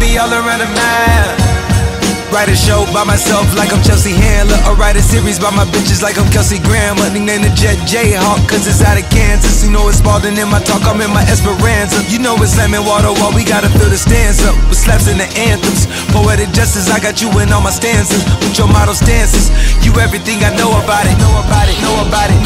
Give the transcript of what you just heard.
be all around the map. Write a show by myself like I'm Chelsea Handler, or write a series by my bitches like I'm Kelsey Grammer. Nickname the Jet Jayhawk cause it's out of Kansas. You know it's Spalding in my talk, I'm in my Esperanza. You know it's slamming water while we gotta fill the stands up with slaps in the anthems. Poetic justice, I got you in all my stanzas with your model stances. You everything I know about it, know about it, know about it.